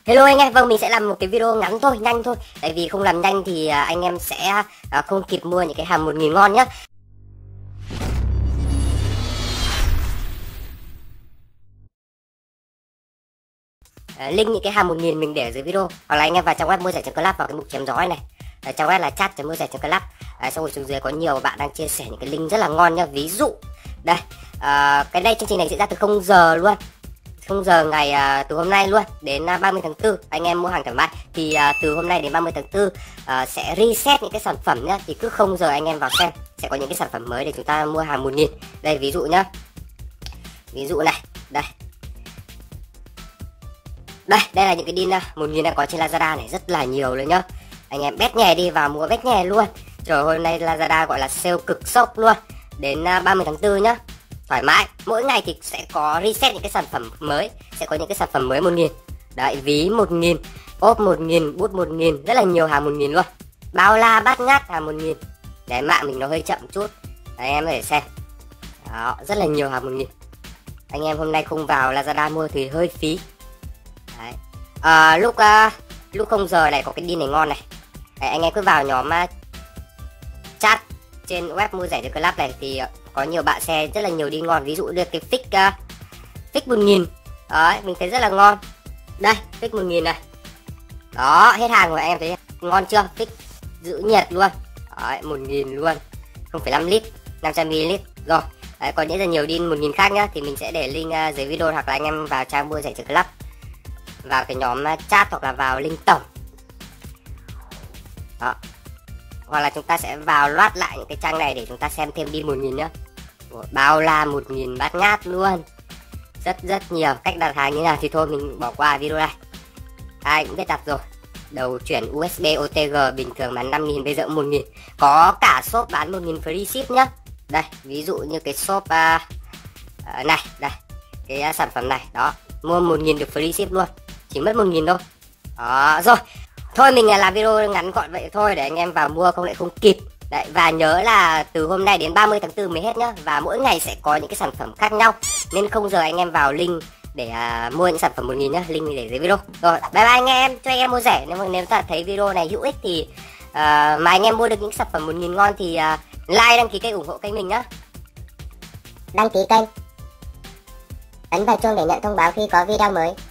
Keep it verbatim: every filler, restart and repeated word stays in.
Hello anh em, vâng mình sẽ làm một cái video ngắn thôi, nhanh thôi. Tại vì không làm nhanh thì anh em sẽ không kịp mua những cái hàng một nghìn ngon nhá. Link những cái hàng một nghìn mình để ở dưới video, hoặc là anh em vào trang web mua rẻ chấm club vào cái mục chém gió này. Ở trang web là chat chấm mua rẻ chấm club. À, xong rồi xuống dưới có nhiều bạn đang chia sẻ những cái link rất là ngon nhá. Ví dụ đây, à, cái đây chương trình này diễn ra từ không giờ luôn. không giờ ngày à, từ hôm nay luôn đến à, ba mươi tháng tư anh em mua hàng thoải mái. Thì à, từ hôm nay đến ba mươi tháng tư à, sẽ reset những cái sản phẩm nhá. Thì cứ không giờ anh em vào xem sẽ có những cái sản phẩm mới để chúng ta mua hàng một nghìn. Đây ví dụ nhá. Ví dụ này, đây. Đây, đây là những cái deal một nghìn đang có trên Lazada này, rất là nhiều luôn nhá. Anh em bét nhè đi vào mua bét nhè luôn. Trời, hôm nay Lazada gọi là sale cực sốc luôn. Đến à, ba mươi tháng tư nhá. Thoải mái, mỗi ngày thì sẽ có reset những cái sản phẩm mới, sẽ có những cái sản phẩm mới một nghìn. Đấy, ví một nghìn, ốp một nghìn, bút một nghìn, rất là nhiều hàng một nghìn luôn. Bao la bát ngát hàng một nghìn. Đấy, mạng mình nó hơi chậm chút. Đấy, em có thể xem. Đó, rất là nhiều hàng một nghìn. Anh em hôm nay không vào Lazada mua thì hơi phí. Đấy. À, lúc uh, lúc không giờ này có cái deal này ngon này. Đấy, anh em cứ vào nhóm uh, chat trên web mua rẻ chấm club này thì uh, có nhiều bạn share rất là nhiều đi ngon. Ví dụ được cái fix uh, fix một nghìn. Đấy, mình thấy rất là ngon. Đây, fix một nghìn này. Đó, hết hàng rồi, anh em thấy ngon chưa? Fix giữ nhiệt luôn. Đấy, một nghìn luôn. không phẩy năm lít, năm trăm mi li lít. Rồi, đấy, còn những là nhiều deal một nghìn khác nhá thì mình sẽ để link uh, dưới video, hoặc là anh em vào trang mua rẻ chấm club, vào cái nhóm uh, chat, hoặc là vào link tổng. Đó. Hoặc là chúng ta sẽ vào loát lại những cái trang này để chúng ta xem thêm deal một nghìn nhá. Bao la một nghìn bát ngát luôn. Rất rất nhiều. Cách đặt hàng như nào thì thôi mình bỏ qua video này, ai cũng biết đặt rồi. Đầu chuyển u ét bê o tê giê bình thường bán năm nghìn, bây giờ một nghìn. Có cả shop bán một nghìn free ship nhá. Đây, ví dụ như cái shop uh, uh, này, đây. Cái uh, sản phẩm này, đó. Mua một nghìn được free ship luôn. Chỉ mất một nghìn thôi. Đó, rồi. Thôi mình làm video ngắn gọn vậy thôi để anh em vào mua không lại không kịp. Đấy, và nhớ là từ hôm nay đến ba mươi tháng tư mới hết nhá. Và mỗi ngày sẽ có những cái sản phẩm khác nhau, nên không giờ anh em vào link để uh, mua những sản phẩm một nghìn nhá. Link để dưới video. Rồi, bye bye anh em. Cho anh em mua rẻ. Nếu mà nếu ta thấy video này hữu ích thì uh, mà anh em mua được những sản phẩm một nghìn ngon thì uh, like, đăng ký kênh, ủng hộ kênh mình nhá. Đăng ký kênh, ấn vào chuông để nhận thông báo khi có video mới.